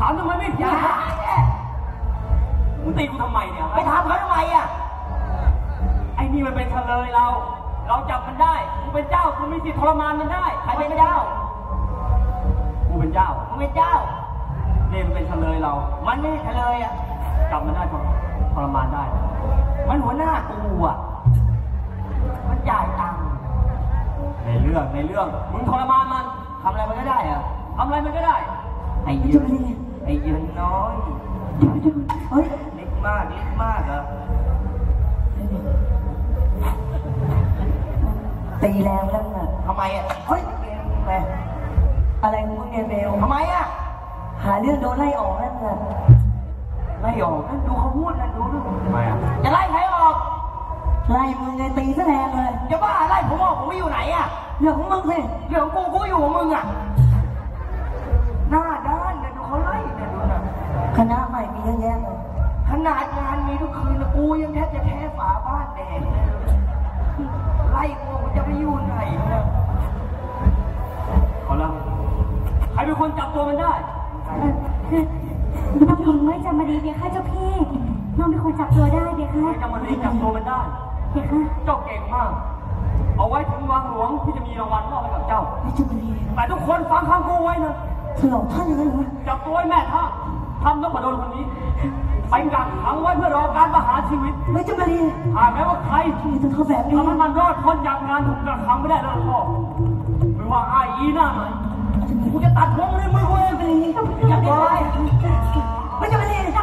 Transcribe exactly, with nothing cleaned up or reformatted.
ามทำไมไม่พูดมึงตีกูทำไมเนี่ยไปทำเขาทำไมอ่ะไอ้นี่มันเป็นเฉลยเราเราจับมันได้กูเป็นเจ้ากูมีสิทธิ์ทรมานมันได้ใครเป็นเจ้ากูเป็นเจ้ากูเป็นเจ้าเนี่ยมันเป็นเฉลยเรามันไม่เฉลยอ่ะจับมันได้ทรมานได้มันหัวหน้ากูอ่ะมันจ่ายตังค์ในเรื่องในเรื่องมึงทรมานมันทำอะไรมันก็ได้อ่ะทำอะไรมันก็ได้ไอ้ยืนไอ้ยืนน้อยเฮ้ยเล็กมากเล็กมากเหรอตีแรงแล้วน่ะทำไมอ่ะเฮ้ยแม่อะไรมึงเนี่ยเบลทำไมอ่ะหาเรื่องโดนไล่ออกนั่นน่ะไล่ออกนั่นดูเขาพูดนะดูดูทำไมอ่ะจะไล่ใครออกไล่มึงไงตีซะแรงเลยจะบ้าไล่ผมออกผมไม่อยู่ไหนอ่ะเรื่องของมึงสิเรื่องของกูกูอยู่ของมึงอ่ะหน้าด้านเนี่ยดูเขาไล่เนี่ยดูนะคณะใหม่มีเยอะแยะเลยขนาดงานมีทุกคืนนะกูยังแทบจะแท้ฝาบ้านแดงเลยไล่กูกูจะไปอยู่ไหนเนี่ยเอาละใครเป็นคนจับตัวมันได้น้องหญิงไม่จำมาดีเบียค่ะเจ้าพี่น้องเป็นคนจับตัวได้เบียค่ะไม่จำมาดีจับตัวมันได้เบียค่ะเจ้าเก่งมากเอาไว้ถึงวังหลวงที่จะมีรางวัลมอบให้กับเจ้าไม่จำมาดีแต่ทุกคนฟังคำกูไว้นะฉลองท่านยังไงวะจับตัวแม่ท่าทำนพดลคนนี้ไปกักขังไว้เพื่อรอการประหารชีวิตไม่จำมาดีหากแม้ว่าใครจะทำแบบนี้ทำให้มันรอดพ้นจากงานถูกกักขังไม่ได้แล้วก็ไม่ว่าไอ้อีหน้าไหนกูจะตัดหัวมึงด้วยมือกูเองไปเลยจับตัวไว้ไม่จำมาดี